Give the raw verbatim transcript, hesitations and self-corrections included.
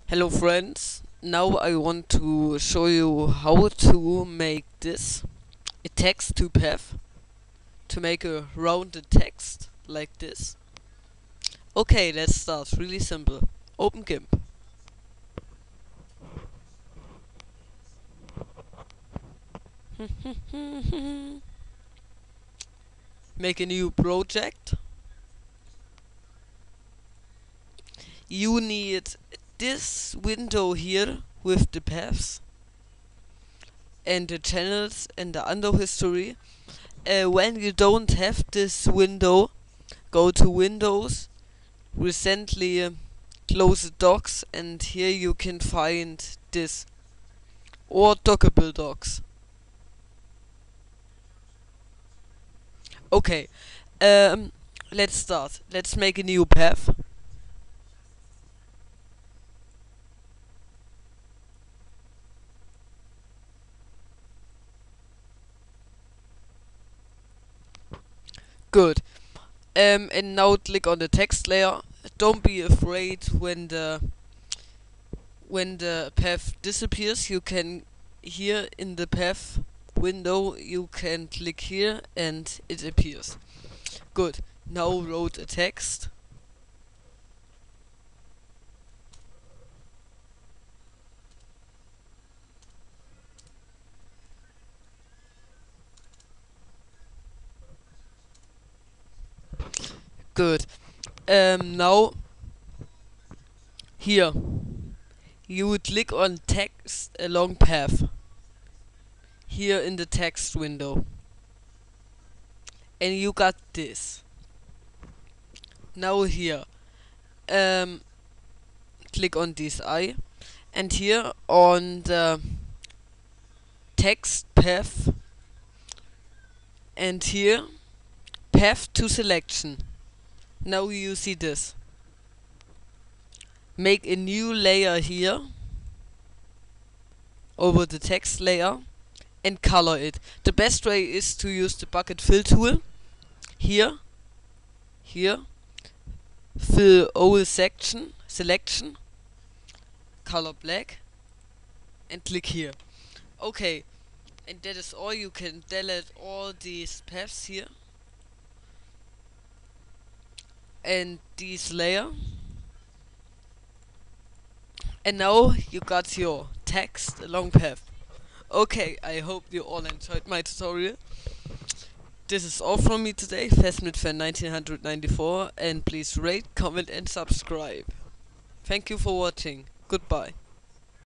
Hello friends, now I want to show you how to make this a text to path to make a rounded text like this. Okay, let's start. Really simple. Open GIMP. Make a new project. You need this window here with the paths and the channels and the undo history. Uh, when you don't have this window, go to Windows, recently uh, close the docs, and here you can find this, or Dockable Docs. Okay, um, let's start. Let's make a new path. Good. Um, and now click on the text layer. Don't be afraid when the when the path disappears. You can here in the path window you can click here and it appears. Good. Now wrote a text. Good. Um, now here you would click on text along path here in the text window, and you got this. Now here, um, click on this eye, and here on the text path, and here path to selection. Now you see this. Make a new layer here over the text layer and color it. The best way is to use the bucket fill tool. Here, here, fill all section, selection, color black, and click here. Okay, and that is all. You can delete all these paths here and this layer. And now you got your text along path. Okay, I hope you all enjoyed my tutorial. This is all from me today, Festmitfan nineteen ninety-four, and please rate, comment and subscribe. Thank you for watching. Goodbye.